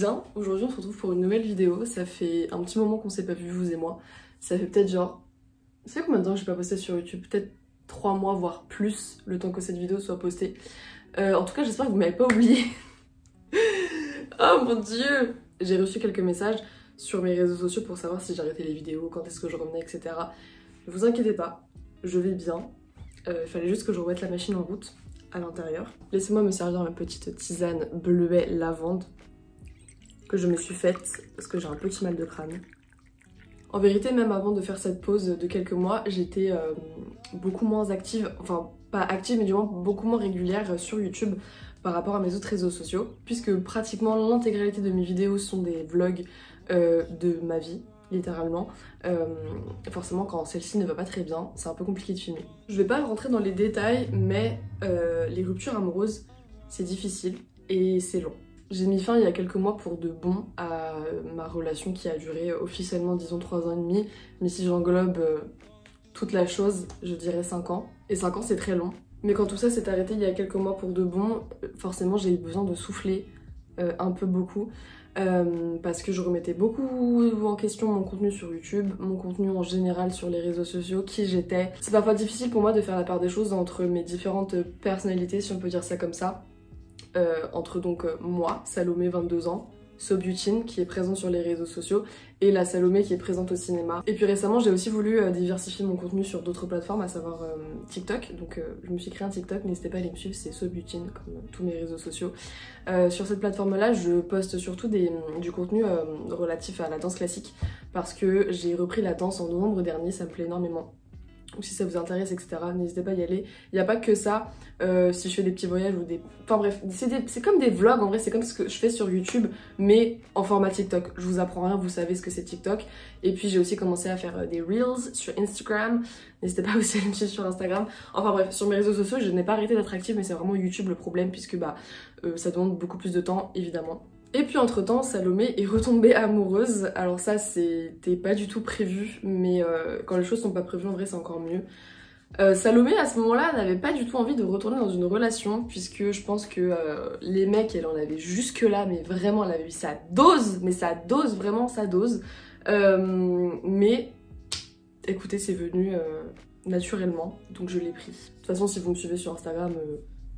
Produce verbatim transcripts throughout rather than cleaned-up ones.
bien. Aujourd'hui on se retrouve pour une nouvelle vidéo. Ça fait un petit moment qu'on s'est pas vu, vous et moi. Ça fait peut-être genre... Ça fait combien de temps que j'ai pas posté sur YouTube? Peut-être trois mois voire plus, le temps que cette vidéo soit postée. Euh, en tout cas j'espère que vous m'avez pas oublié. Oh mon dieu! J'ai reçu quelques messages sur mes réseaux sociaux pour savoir si j'arrêtais les vidéos, quand est-ce que je revenais, et cetera. Ne vous inquiétez pas, je vais bien. Il euh, fallait juste que je remette la machine en route à l'intérieur. Laissez-moi me servir ma petite tisane bleuet lavande que je me suis faite parce que j'ai un petit mal de crâne. En vérité, même avant de faire cette pause de quelques mois, j'étais euh, beaucoup moins active, enfin pas active mais du moins beaucoup moins régulière sur YouTube par rapport à mes autres réseaux sociaux, puisque pratiquement l'intégralité de mes vidéos sont des vlogs euh, de ma vie, littéralement. Euh, forcément quand celle-ci ne va pas très bien, c'est un peu compliqué de filmer. Je vais pas rentrer dans les détails, mais euh, les ruptures amoureuses, c'est difficile et c'est long. J'ai mis fin il y a quelques mois pour de bon à ma relation qui a duré officiellement disons trois ans et demi, mais si j'englobe euh, toute la chose, je dirais cinq ans. Et cinq ans c'est très long. Mais quand tout ça s'est arrêté il y a quelques mois pour de bon, forcément j'ai eu besoin de souffler euh, un peu beaucoup. Euh, parce que je remettais beaucoup en question mon contenu sur YouTube, mon contenu en général sur les réseaux sociaux, qui j'étais. C'est parfois difficile pour moi de faire la part des choses entre mes différentes personnalités, si on peut dire ça comme ça. Euh, entre donc euh, moi, Salomé, vingt-deux ans, Sobutine qui est présente sur les réseaux sociaux et la Salomé qui est présente au cinéma. Et puis récemment j'ai aussi voulu euh, diversifier mon contenu sur d'autres plateformes, à savoir euh, TikTok. Donc euh, je me suis créé un TikTok, n'hésitez pas à aller me suivre, c'est Sobutine comme euh, tous mes réseaux sociaux. Euh, sur cette plateforme là je poste surtout des, du contenu euh, relatif à la danse classique parce que j'ai repris la danse en novembre dernier, ça me plaît énormément. Ou si ça vous intéresse, et cetera. N'hésitez pas à y aller. Il n'y a pas que ça. Euh, si je fais des petits voyages ou des... Enfin bref, c'est comme des vlogs en vrai, c'est comme ce que je fais sur YouTube, mais en format TikTok. Je vous apprends rien, vous savez ce que c'est TikTok. Et puis j'ai aussi commencé à faire des Reels sur Instagram. N'hésitez pas aussi à me suivre sur Instagram. Enfin bref, sur mes réseaux sociaux, je n'ai pas arrêté d'être active, mais c'est vraiment YouTube le problème, puisque bah euh, ça demande beaucoup plus de temps, évidemment. Et puis entre temps, Salomé est retombée amoureuse. Alors ça, c'était pas du tout prévu, mais euh, quand les choses sont pas prévues, en vrai, c'est encore mieux. Euh, Salomé, à ce moment-là, n'avait pas du tout envie de retourner dans une relation, puisque je pense que euh, les mecs, elle en avait jusque-là, mais vraiment, elle avait eu sa dose, mais sa dose, vraiment sa dose. Euh, mais, écoutez, c'est venu euh, naturellement, donc je l'ai pris. De toute façon, si vous me suivez sur Instagram... Euh,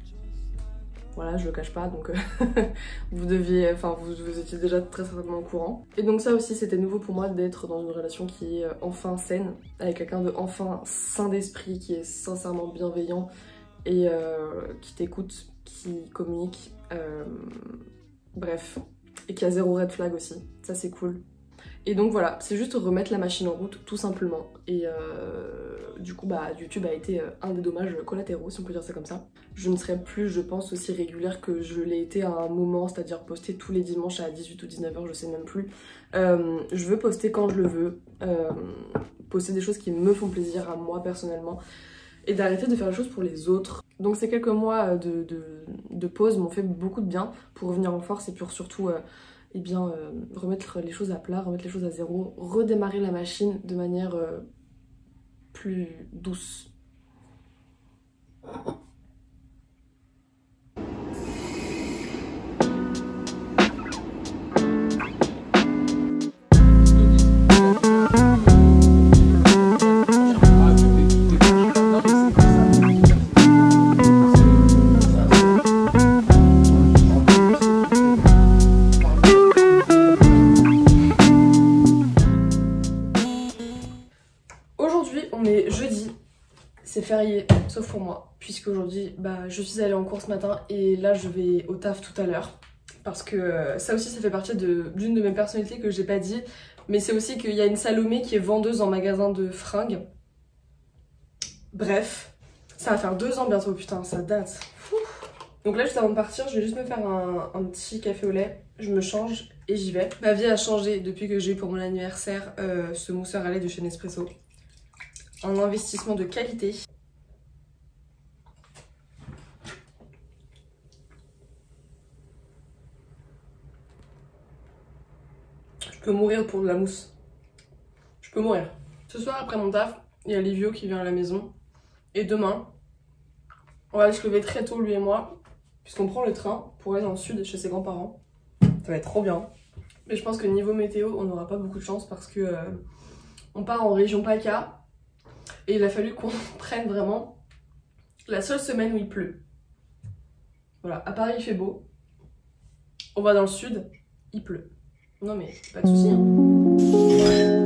Voilà, je le cache pas, donc euh, vous deviez, enfin vous, vous étiez déjà très certainement au courant. Et donc ça aussi c'était nouveau pour moi d'être dans une relation qui est enfin saine, avec quelqu'un de enfin sain d'esprit, qui est sincèrement bienveillant et euh, qui t'écoute, qui communique, euh, bref, et qui a zéro red flag aussi, ça c'est cool. Et donc voilà, c'est juste remettre la machine en route tout simplement. Et euh, du coup bah YouTube a été un des dommages collatéraux, si on peut dire ça comme ça. Je ne serai plus, je pense, aussi régulière que je l'ai été à un moment, c'est-à-dire poster tous les dimanches à dix-huit ou dix-neuf heures, je sais même plus. Euh, je veux poster quand je le veux, euh, poster des choses qui me font plaisir à moi personnellement, et d'arrêter de faire les choses pour les autres. Donc ces quelques mois de, de, de pause m'ont fait beaucoup de bien pour revenir en force et puis surtout... Euh, et eh bien euh, remettre les choses à plat, remettre les choses à zéro, redémarrer la machine de manière euh, plus douce. C'est férié, sauf pour moi, puisque aujourd'hui bah, je suis allée en cours ce matin et là je vais au taf tout à l'heure. Parce que euh, ça aussi ça fait partie d'une de, de mes personnalités que j'ai pas dit, mais c'est aussi qu'il y a une Salomé qui est vendeuse en magasin de fringues. Bref, ça va faire deux ans bientôt, putain, ça date. Ouf. Donc là juste avant de partir, je vais juste me faire un, un petit café au lait, je me change et j'y vais. Ma vie a changé depuis que j'ai eu pour mon anniversaire euh, ce mousseur à lait de chez Nespresso. Un investissement de qualité. Je peux mourir pour de la mousse. Je peux mourir. Ce soir après mon taf, il y a Livio qui vient à la maison. Et demain, on va se lever très tôt lui et moi, puisqu'on prend le train pour aller dans le sud chez ses grands-parents. Ça va être trop bien. Mais je pense que niveau météo, on n'aura pas beaucoup de chance parce que euh, on part en région PACA et il a fallu qu'on prenne vraiment la seule semaine où il pleut. Voilà, à Paris il fait beau, on va dans le sud, il pleut. Non mais pas de soucis. Hein.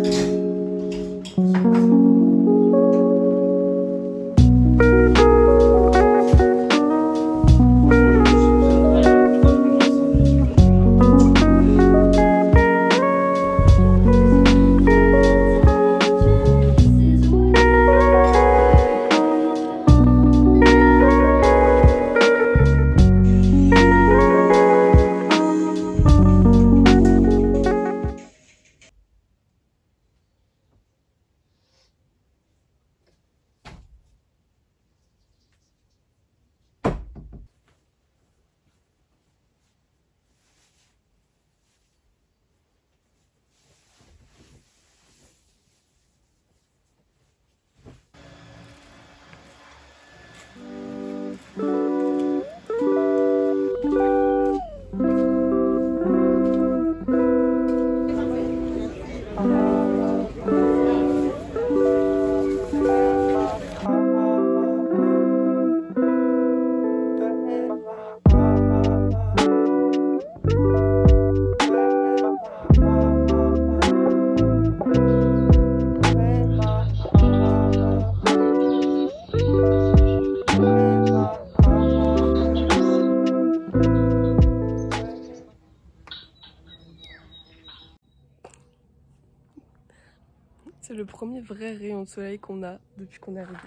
C'est le premier vrai rayon de soleil qu'on a depuis qu'on est arrivé.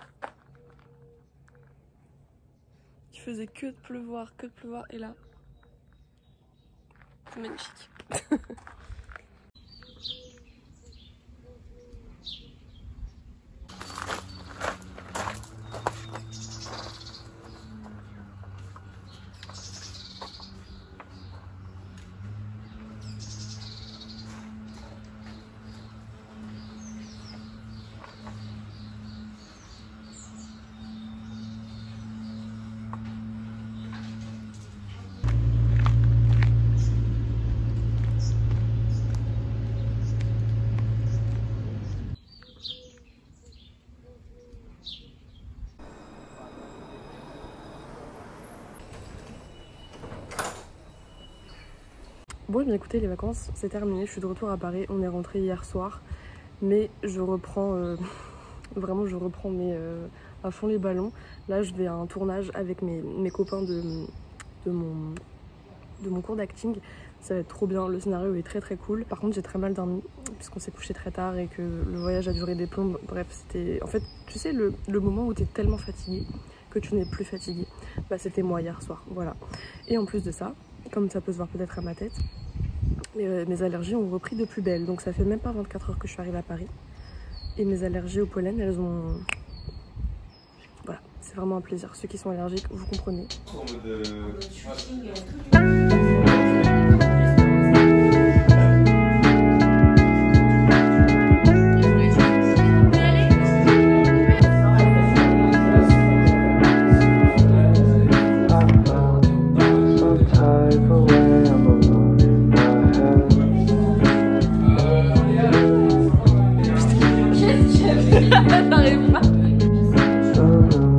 Il faisait que de pleuvoir, que de pleuvoir, et là, c'est magnifique. Bon, bien écoutez, les vacances c'est terminé, je suis de retour à Paris, on est rentré hier soir, mais je reprends, euh, vraiment je reprends mes, euh, à fond les ballons. Là je vais à un tournage avec mes, mes copains de, de, mon, de mon cours d'acting, ça va être trop bien, le scénario est très très cool. Par contre j'ai très mal dormi, puisqu'on s'est couché très tard et que le voyage a duré des plombes, bref c'était... En fait, tu sais le, le moment où tu es tellement fatigué que tu n'es plus fatigué, bah c'était moi hier soir, voilà. Et en plus de ça, comme ça peut se voir peut-être à ma tête, mes, mes allergies ont repris de plus belle. Donc ça fait même pas vingt-quatre heures que je suis arrivée à Paris. Et mes allergies au pollen, elles ont... Voilà, c'est vraiment un plaisir. Ceux qui sont allergiques, vous comprenez. T'arrives pas.